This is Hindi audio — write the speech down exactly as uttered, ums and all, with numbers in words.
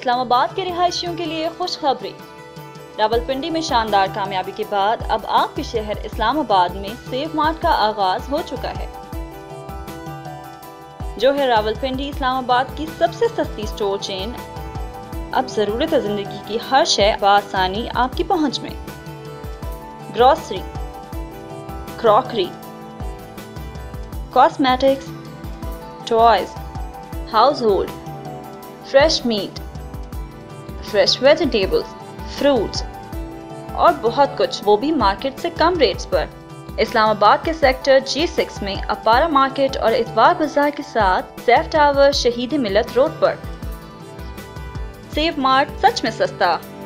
इस्लामाबाद के रिहायशियों के लिए खुशखबरी। रावलपिंडी में शानदार कामयाबी के बाद अब आपके शहर इस्लामाबाद में सेव मार्ट का आगाज हो चुका है, जो है रावलपिंडी इस्लामाबाद की सबसे सस्ती स्टोर चेन। अब जरूरत है जिंदगी की हर शय आसानी आपकी पहुंच में। Grocery, crockery, cosmetics, toys, household, fresh meat, fresh vegetables, fruits और बहुत कुछ, वो भी मार्केट से कम रेट्स पर। इस्लामाबाद के सेक्टर जी सिक्स में अपारा मार्केट और इतवार बाजार के साथ सैफ टावर, शहीद मिलत रोड पर। सेव मार्ट सच में सस्ता।